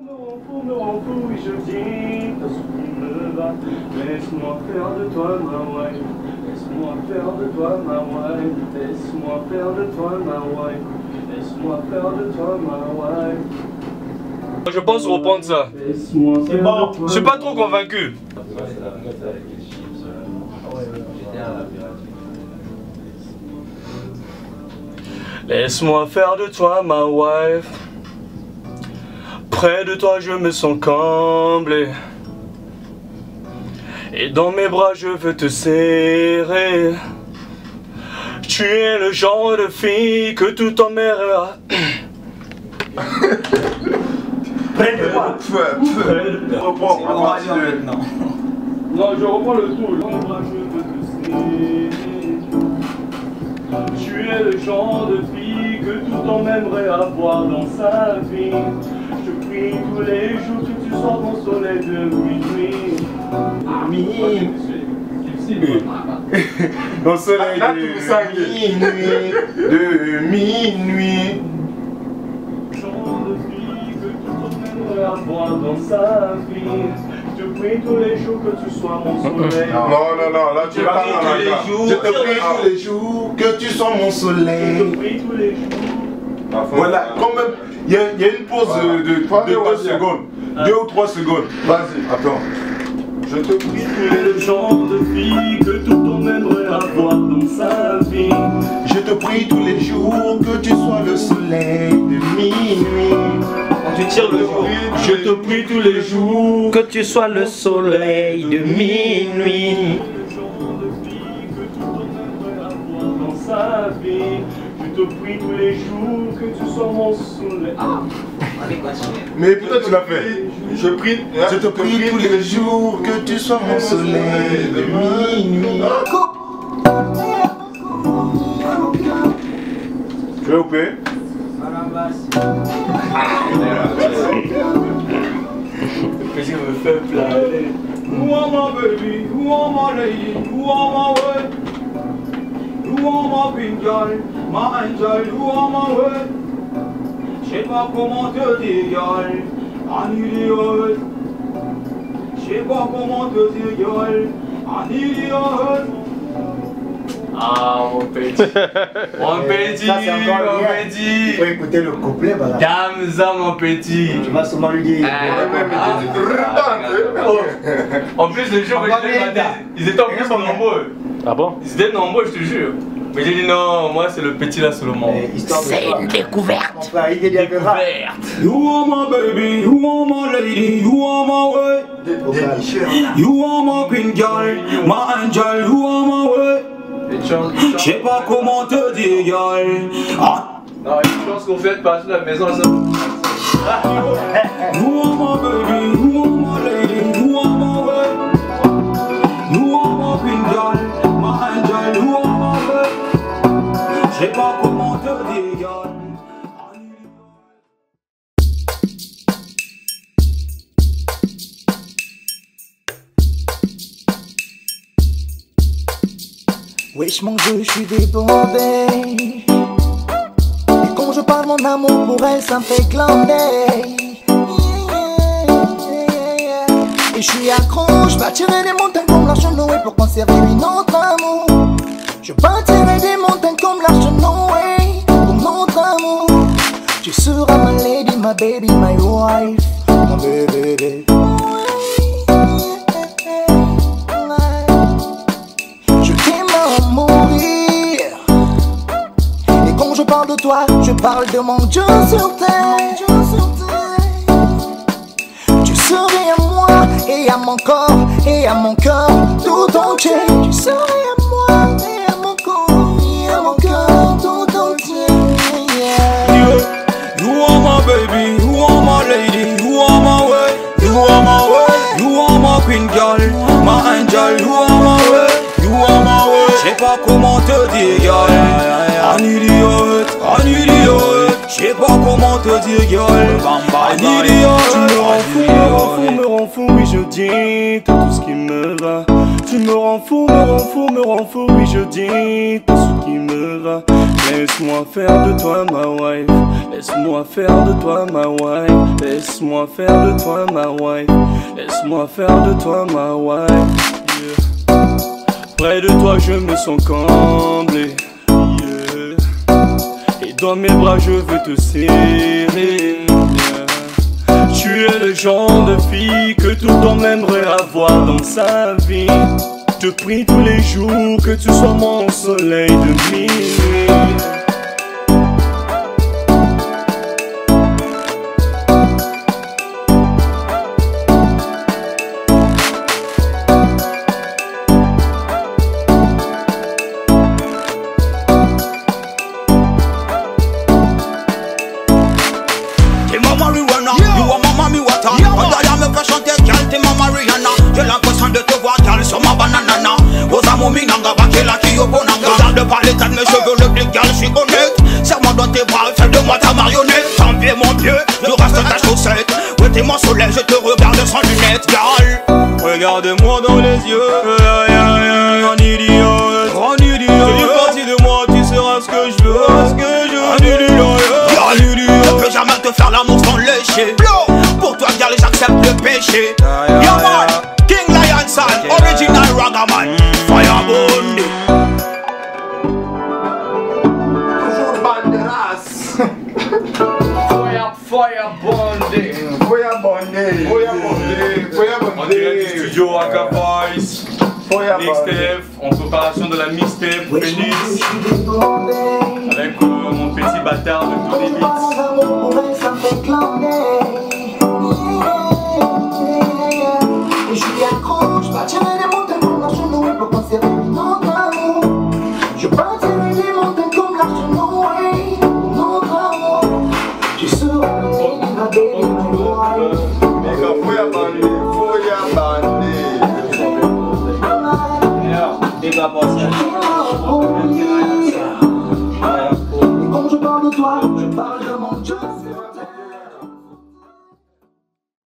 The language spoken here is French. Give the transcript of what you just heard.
Me rend fou, oui je dis, ta souris me va. Laisse-moi faire de toi ma wife. Laisse-moi faire de toi ma wife. Laisse-moi faire de toi ma wife. Laisse-moi faire de toi ma wife. Je pense reprendre ça. C'est bon. Je suis pas trop convaincu. Laisse-moi faire de toi ma wife. Près de toi je me sens comblé. Et dans mes bras je veux te serrer. Tu es le genre de fille que tout homme aimera. Près de toi. Reprends. Non, je reprends le tout. Dans mes bras je veux te serrer. Tu es le genre de fille que tout homme aimerait avoir dans sa vie. Je prie tous les jours que tu sois mon soleil de minuit. Mon soleil de minuit. Genre de fille que tout homme aimerait avoir dans sa vie. Je prie tous les jours que tu sois mon soleil. Non, là tu parles dans la gare. Je te prie tous les jours que tu sois mon soleil. Je te prie tous les jours. Voilà, quand même, il y a une pause de 2 secondes. 2 ou 3 secondes. Vas-y, attends. Je te prie. Tu es le genre de fille que tout homme aimerait avoir dans sa vie. Je te prie tous les jours que tu sois le soleil de minuit. Tu tires le jour. Je te prie tous les jours Que tu sois le soleil de minuit. le genre de fille que tout homme aimerait avoir dans sa vie. Je te prie tous les jours que tu sois mon soleil. Mais putain, tu l'as fait. Je te prie tous les jours que tu sois mon soleil de minuit. Tu veux couper? Je me fais planer. Who are my baby? Who are my lady? Who are my way? Who are my pink girl? My angel? Who are my way? Je sais pas comment te dire, girl. Un idiot. Je sais pas comment te dire, girl. Un idiot. Ah mon petit. Mon petit. Ça, c'est encore Mon bien. petit. Il faut écouter le couplet, voilà. Gamza mon petit. Tu vas sûrement lui dire. En plus le jour où je l'ai maté, ils étaient en plus nombreux. Ah bon? Ils étaient nombreux, je te jure. Mais j'ai dit non, moi c'est le petit là seulement. C'est une découverte. On peut arriver des Découverte. You are my baby, you are my lady, you are my way. You are my queen girl, my angel, you are my way. Je sais pas comment te dire, girl. Ah. Non, une chance qu'on fait partir de la maison ça. You are my baby, you are my lady, you are my way. You are my queen girl, my angel, you are my way. Je sais pas comment te dire, girl. Wesh mon Dieu, je suis débordé. Et quand je parle mon amour pour elle, ça me fait glander. Et je suis accro, je bâtirai des montagnes comme l'arche de Noé pour conserver notre amour. Je bâtirai des montagnes comme l'arche de Noé pour notre amour. Tu seras ma lady, my baby, my wife, mon bébé. Je t'aime à mourir. Et quand je parle de toi, je parle de mon Dieu sur terre. Tu serais à moi et à mon corps et à mon cœur tout entier. Tu serais à moi et à mon corps et à mon cœur tout entier. You are my baby, you are my lady, you are my way, you are my way, you are my queen girl, my angel, you are my way, you are my way. Je sais pas comment te dire, girl. Un idiot, J'sais pas comment te dire, girl. Tu me rends fou, oui je dis tout ce qui me va. Tu me rends fou, oui je dis tout ce qui me va. Laisse-moi faire de toi ma wife. Laisse-moi faire de toi ma wife. Laisse-moi faire de toi ma wife. Laisse-moi faire de toi ma wife. Yeah. Près de toi je me sens comblé. Yeah. Et dans mes bras je veux te serrer. Yeah. Tu es le genre de fille que tout homme aimerait avoir dans sa vie. Je prie tous les jours que tu sois mon soleil de minuit. T'es ma marijuana, you are ma mami water. Quand Daya me fait chanter, girl, t'es ma Mariana. J'ai l'impression de te voir, girl, sur ma banana. Osa momi nanga, bakela ki yo bonanga. Regarde par l'état de mes cheveux, le blick, girl, j'suis honnête. Serre-moi dans tes bras, fais de moi ta marionnette. T'en pied, mon pied, le reste de ta chaussette. Ouais, t'es mon soleil, je te regarde sans lunettes, girl. Regarde-moi dans les yeux, un idiot, grand idiot. Fais partie de moi, tu seras ce que je veux, un idiot. Je peux jamais te faire l'amour sans lécher. Pour toi, girl, j'accepte le péché. Yo man, King Lion Son, original Ragaman, Firebone. Toujours banderas. En direct du studio Aka Voice, mixtape, en préparation de la mixtape Phoenix, avec mon petit bâtard de tous les beats. Et je suis accro, je bâtirai des montagnes comme l'arche Noé pour conserver notre amour. Je bâtirai des montagnes comme l'arche Noé pour notre amour. Tu seras le nez qui va bénir ma joie. Big up aussi. Et quand je parle de toi, je parle de mon Dieu.